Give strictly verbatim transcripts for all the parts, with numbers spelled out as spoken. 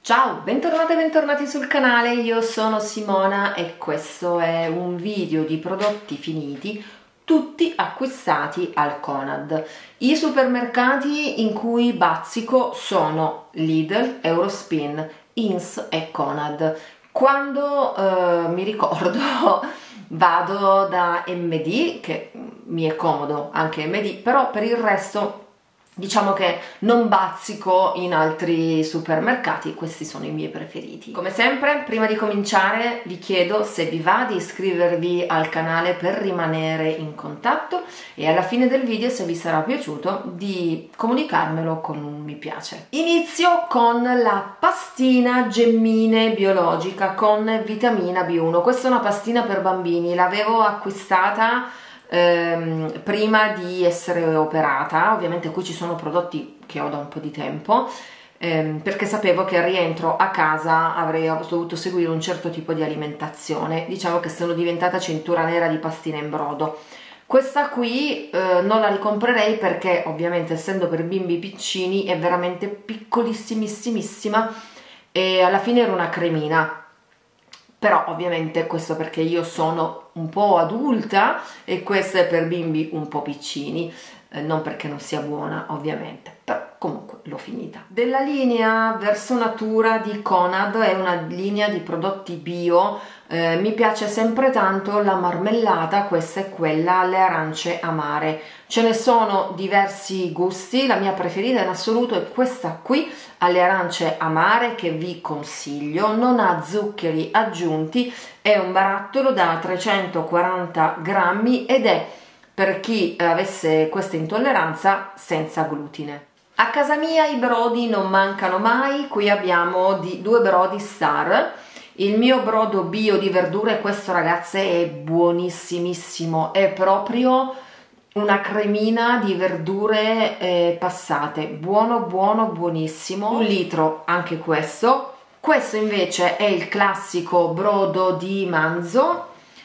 Ciao, bentornate e bentornati sul canale, io sono Simona e questo è un video di prodotti finiti, tutti acquistati al Conad. I supermercati in cui bazzico sono Lidl, Eurospin, Ins e Conad. Quando eh, mi ricordo vado da M D, che mi è comodo anche M D, però per il resto diciamo che non bazzico in altri supermercati, questi sono i miei preferiti. Come sempre, prima di cominciare vi chiedo se vi va di iscrivervi al canale per rimanere in contatto e alla fine del video, se vi sarà piaciuto, di comunicarmelo con un mi piace. Inizio con la pastina Gemmine biologica con vitamina B uno. Questa è una pastina per bambini, l'avevo acquistata Ehm, prima di essere operata. Ovviamente qui ci sono prodotti che ho da un po' di tempo, ehm, perché sapevo che al rientro a casa avrei dovuto seguire un certo tipo di alimentazione. Diciamo che sono diventata cintura nera di pastina in brodo. Questa qui eh, non la ricomprerei perché ovviamente, essendo per bimbi piccini, è veramente piccolissimissima e alla fine era una cremina. Però ovviamente questo perché io sono un po' adulta e questo è per bimbi un po' piccini, eh, non perché non sia buona ovviamente, però comunque l'ho finita. Della linea Verso Natura di Conad, è una linea di prodotti bio, eh, mi piace sempre tanto la marmellata, questa è quella alle arance amare. Ce ne sono diversi gusti, la mia preferita in assoluto è questa qui, alle arance amare, che vi consiglio, non ha zuccheri aggiunti, è un barattolo da trecentoquaranta grammi ed è, per chi avesse questa intolleranza, senza glutine. A casa mia i brodi non mancano mai, qui abbiamo di, due brodi Star. Il mio brodo bio di verdure, questo ragazze è buonissimissimo, è proprio una cremina di verdure eh, passate, buono buono buonissimo. Un litro anche questo. Questo invece è il classico brodo di manzo,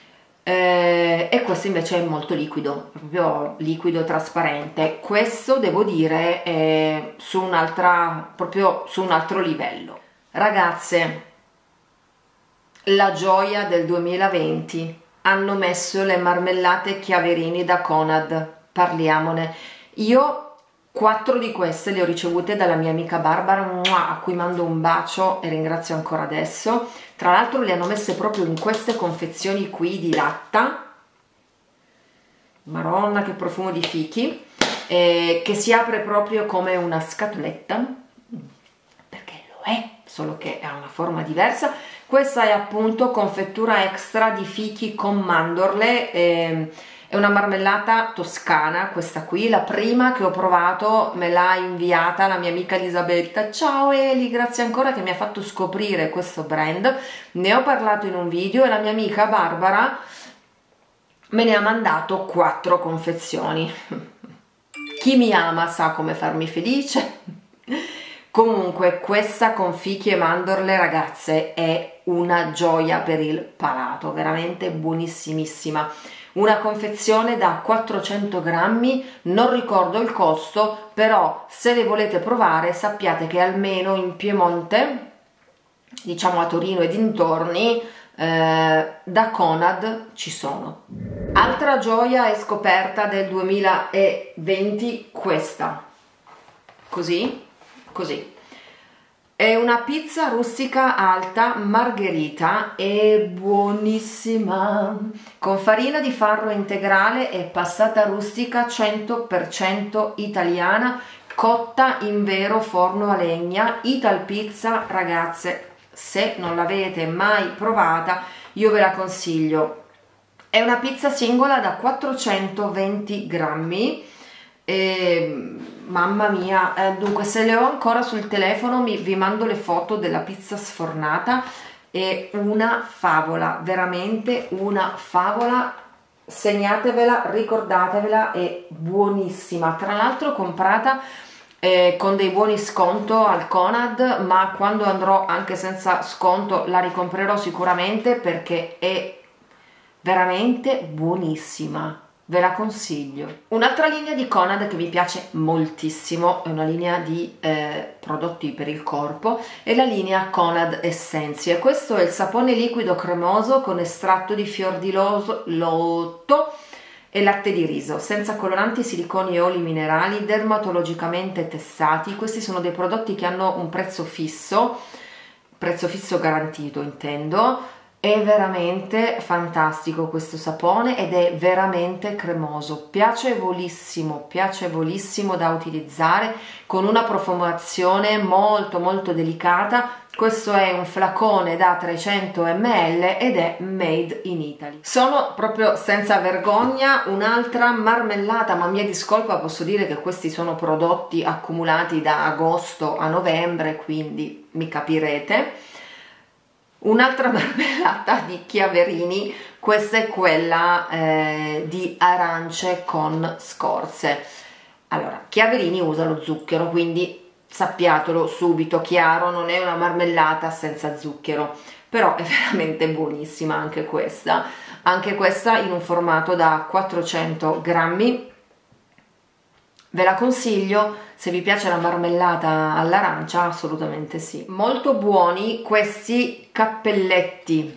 eh, e questo invece è molto liquido, proprio liquido trasparente. Questo devo dire è su un'altra, proprio su un altro livello. Ragazze, la gioia del duemilaventi, hanno messo le marmellate Chiaverini da Conad, parliamone. Io quattro di queste le ho ricevute dalla mia amica Barbara, a cui mando un bacio e ringrazio ancora adesso. Tra l'altro le hanno messe proprio in queste confezioni qui di latta, maronna che profumo di fichi, eh, che si apre proprio come una scatoletta, perché lo è, solo che ha una forma diversa. Questa è appunto confettura extra di fichi con mandorle, eh, è una marmellata toscana questa qui, la prima che ho provato me l'ha inviata la mia amica Elisabetta. Ciao Eli, grazie ancora che mi ha fatto scoprire questo brand, ne ho parlato in un video e la mia amica Barbara me ne ha mandato quattro confezioni. Chi mi ama sa come farmi felice. Comunque questa con fichi e mandorle, ragazze, è una gioia per il palato, veramente buonissimissima. Una confezione da quattrocento grammi, non ricordo il costo, però se le volete provare sappiate che almeno in Piemonte, diciamo a Torino e dintorni, eh, da Conad ci sono. Altra gioia e scoperta del duemilaventi, questa, così. Così è una pizza rustica alta margherita, è buonissima, con farina di farro integrale e passata rustica cento per cento italiana, cotta in vero forno a legna. Italpizza, ragazze, se non l'avete mai provata io ve la consiglio. È una pizza singola da quattrocentoventi grammi e mamma mia, eh, dunque se le ho ancora sul telefono mi, vi mando le foto della pizza sfornata, è una favola, veramente una favola, segnatevela, ricordatevela, è buonissima. Tra l'altro comprata eh, con dei buoni sconto al Conad, ma quando andrò anche senza sconto la ricomprerò sicuramente perché è veramente buonissima. ve la consiglio. Un'altra linea di Conad che mi piace moltissimo è una linea di eh, prodotti per il corpo, è la linea Conad Essenzie. Questo è il sapone liquido cremoso con estratto di fior di loto e latte di riso, senza coloranti, siliconi e oli minerali, dermatologicamente testati. Questi sono dei prodotti che hanno un prezzo fisso, prezzo fisso garantito intendo. È veramente fantastico questo sapone ed è veramente cremoso, piacevolissimo, piacevolissimo da utilizzare, con una profumazione molto molto delicata. Questo è un flacone da trecento millilitri ed è made in Italy. Sono proprio senza vergogna un'altra marmellata, ma mia discolpa posso dire che questi sono prodotti accumulati da agosto a novembre, quindi mi capirete. Un'altra marmellata di Chiaverini, questa è quella eh, di arance con scorze. Allora, Chiaverini usa lo zucchero, quindi sappiatelo subito, chiaro, non è una marmellata senza zucchero, però è veramente buonissima anche questa, anche questa in un formato da quattrocento grammi. Ve la consiglio, se vi piace la marmellata all'arancia, assolutamente sì. Molto buoni questi cappelletti,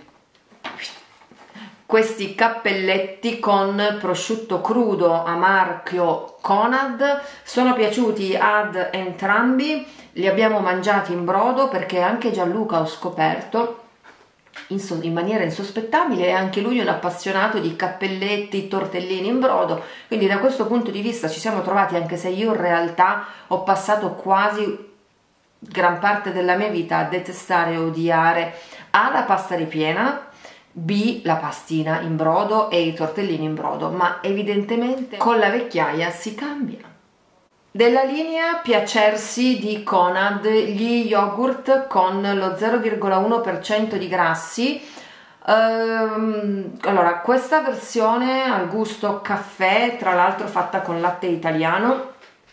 questi cappelletti con prosciutto crudo a marchio Conad, sono piaciuti ad entrambi, li abbiamo mangiati in brodo perché anche Gianluca, ho scoperto, In, so in maniera insospettabile, è anche lui un appassionato di cappelletti, tortellini in brodo, quindi da questo punto di vista ci siamo trovati, anche se io in realtà ho passato quasi gran parte della mia vita a detestare e odiare A la pasta ripiena, B la pastina in brodo e i tortellini in brodo, ma evidentemente con la vecchiaia si cambia. Della linea Piacersi di Conad, gli yogurt con lo zero virgola uno per cento di grassi. Ehm, allora, questa versione al gusto caffè, tra l'altro fatta con latte italiano,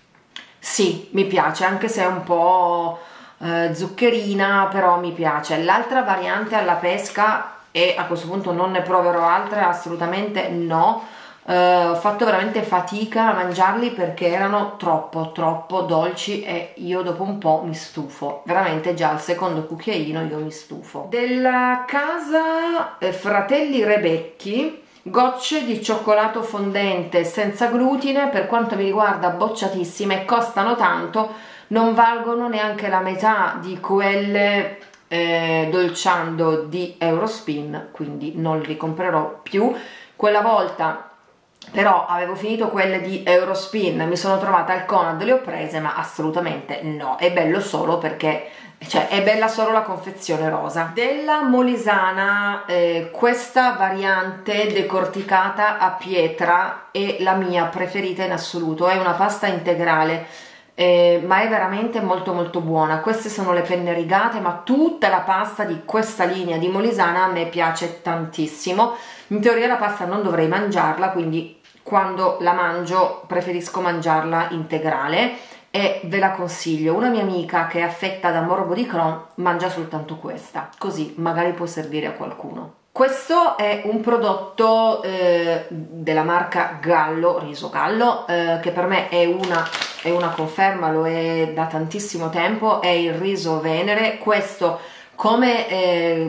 sì, mi piace, anche se è un po' eh, zuccherina, però mi piace. L'altra variante alla pesca, e a questo punto non ne proverò altre, assolutamente no. Uh, ho fatto veramente fatica a mangiarli perché erano troppo troppo dolci e io dopo un po' mi stufo, veramente già al secondo cucchiaino io mi stufo. Della casa eh, Fratelli Rebecchi, gocce di cioccolato fondente senza glutine, per quanto mi riguarda bocciatissime, costano tanto, non valgono neanche la metà di quelle eh, dolciando di Eurospin, quindi non li comprerò più. Quella volta però avevo finito quelle di Eurospin, mi sono trovata al Conad, le ho prese, ma assolutamente no, è bello solo perché, cioè, è bella solo la confezione rosa. Della Molisana, eh, questa variante decorticata a pietra è la mia preferita in assoluto, è una pasta integrale, eh, ma è veramente molto molto buona. Queste sono le penne rigate, ma tutta la pasta di questa linea di Molisana a me piace tantissimo. In teoria la pasta non dovrei mangiarla, quindi quando la mangio preferisco mangiarla integrale e ve la consiglio. Una mia amica che è affetta da morbo di Crohn mangia soltanto questa, così magari può servire a qualcuno. Questo è un prodotto eh, della marca Gallo, Riso Gallo, eh, che per me è una, è una conferma, lo è da tantissimo tempo, è il riso Venere. Questo, come eh,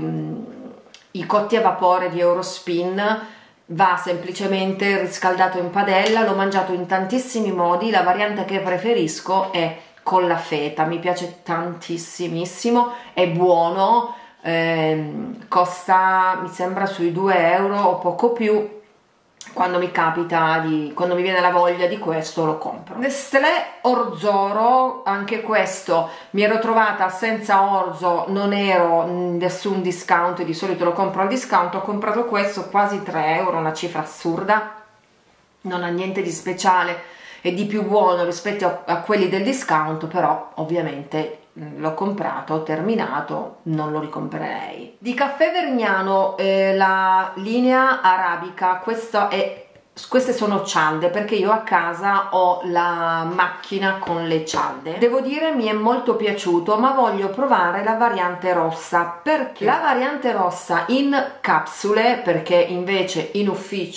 i cotti a vapore di Eurospin, va semplicemente riscaldato in padella, l'ho mangiato in tantissimi modi, la variante che preferisco è con la feta, mi piace tantissimissimo, è buono, ehm, costa mi sembra sui due euro o poco più. Quando mi capita di, quando mi viene la voglia di questo lo compro. Nestlé Orzoro, anche questo mi ero trovata senza orzo, non ero nessun discount, di solito lo compro al discount, ho comprato questo quasi tre euro, una cifra assurda, non ha niente di speciale e di più buono rispetto a, a quelli del discount, però ovviamente l'ho comprato, ho terminato, non lo ricomprerei. Di Caffè Vergnano, eh, la linea arabica, questa è, queste sono cialde, perché io a casa ho la macchina con le cialde. Devo dire mi è molto piaciuto, ma voglio provare la variante rossa, perché la variante rossa in capsule, perché invece in ufficio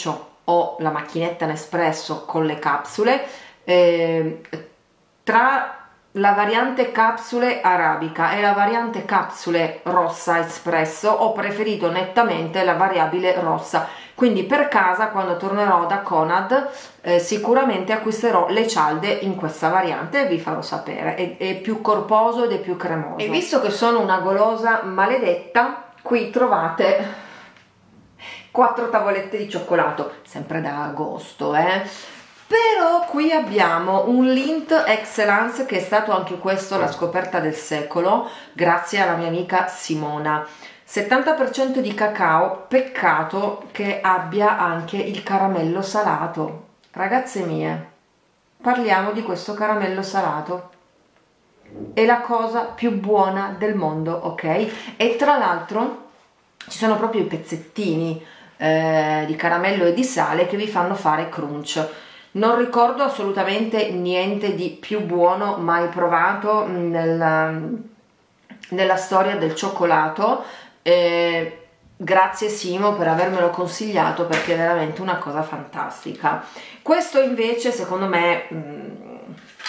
o la macchinetta Nespresso con le capsule. Eh, tra la variante capsule arabica e la variante capsule rossa espresso ho preferito nettamente la variabile rossa, quindi per casa quando tornerò da Conad eh, sicuramente acquisterò le cialde in questa variante e vi farò sapere. È, è più corposo ed è più cremoso. E visto che sono una golosa maledetta, qui trovate quattro tavolette di cioccolato, sempre da agosto, eh però qui abbiamo un Lindt Excellence, che è stato anche questo la scoperta del secolo grazie alla mia amica Simona. Settanta per cento di cacao, peccato che abbia anche il caramello salato. Ragazze mie, parliamo di questo caramello salato, è la cosa più buona del mondo, ok? E tra l'altro ci sono proprio i pezzettini eh, di caramello e di sale che vi fanno fare crunch. Non ricordo assolutamente niente di più buono mai provato nella, nella storia del cioccolato. Eh, grazie Simo per avermelo consigliato, perché è veramente una cosa fantastica. Questo invece secondo me mh,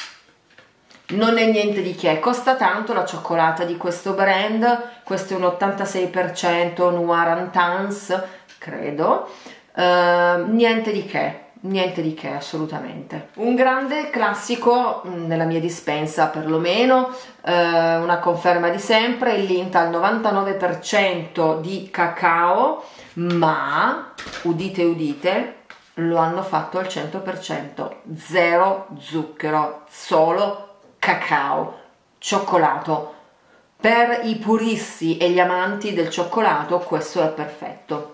non è niente di che, costa tanto la cioccolata di questo brand. Questo è un ottantasei per cento Noir Intense, credo. Uh, niente di che, niente di che assolutamente. Un grande classico nella mia dispensa perlomeno, uh, una conferma di sempre, il Lindt al novantanove per cento di cacao, ma udite udite, lo hanno fatto al cento per cento, zero zucchero, solo cacao, cioccolato. Per i puristi e gli amanti del cioccolato questo è perfetto.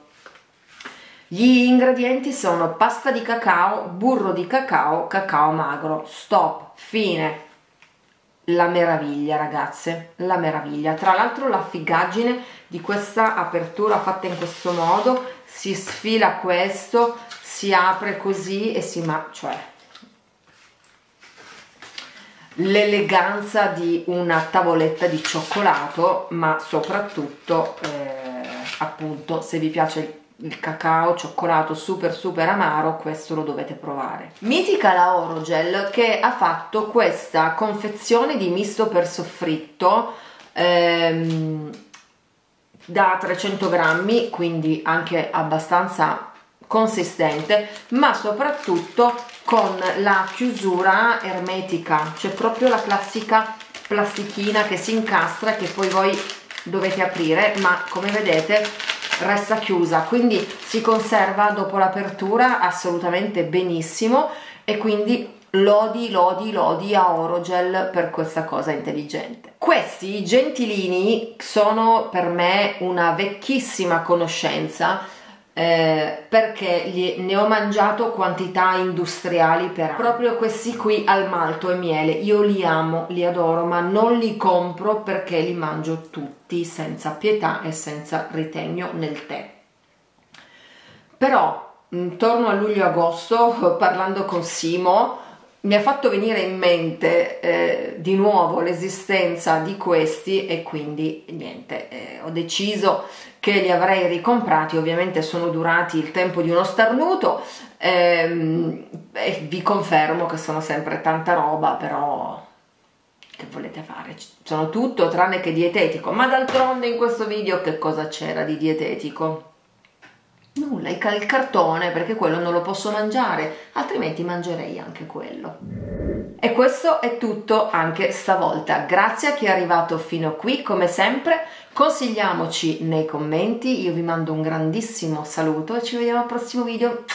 Gli ingredienti sono pasta di cacao, burro di cacao, cacao magro, stop, fine. La meraviglia ragazze, la meraviglia. Tra l'altro la figaggine di questa apertura fatta in questo modo, si sfila questo, si apre così e si ma cioè l'eleganza di una tavoletta di cioccolato, ma soprattutto eh, appunto se vi piace il cacao cioccolato super super amaro, questo lo dovete provare. Mitica la Orogel, che ha fatto questa confezione di misto per soffritto ehm, da trecento grammi, quindi anche abbastanza consistente, ma soprattutto con la chiusura ermetica, c'è proprio la classica plastichina che si incastra e che poi voi dovete aprire, ma come vedete resta chiusa, quindi si conserva dopo l'apertura assolutamente benissimo. E quindi lodi lodi lodi a Orogel per questa cosa intelligente. Questi gentilini sono per me una vecchissima conoscenza, Eh, perché li, ne ho mangiato quantità industriali per anni. Proprio questi qui al malto e miele, io li amo, li adoro, ma non li compro perché li mangio tutti senza pietà e senza ritegno nel tè. Però intorno a luglio-agosto, parlando con Simo, mi ha fatto venire in mente eh, di nuovo l'esistenza di questi, e quindi niente, eh, ho deciso che li avrei ricomprati. Ovviamente sono durati il tempo di uno starnuto, ehm, e vi confermo che sono sempre tanta roba, però che volete fare? Sono tutto tranne che dietetico, ma d'altronde in questo video che cosa c'era di dietetico? Nulla, il cartone, perché quello non lo posso mangiare, altrimenti mangerei anche quello. E questo è tutto anche stavolta. Grazie a chi è arrivato fino qui, come sempre consigliamoci nei commenti. Io vi mando un grandissimo saluto e ci vediamo al prossimo video.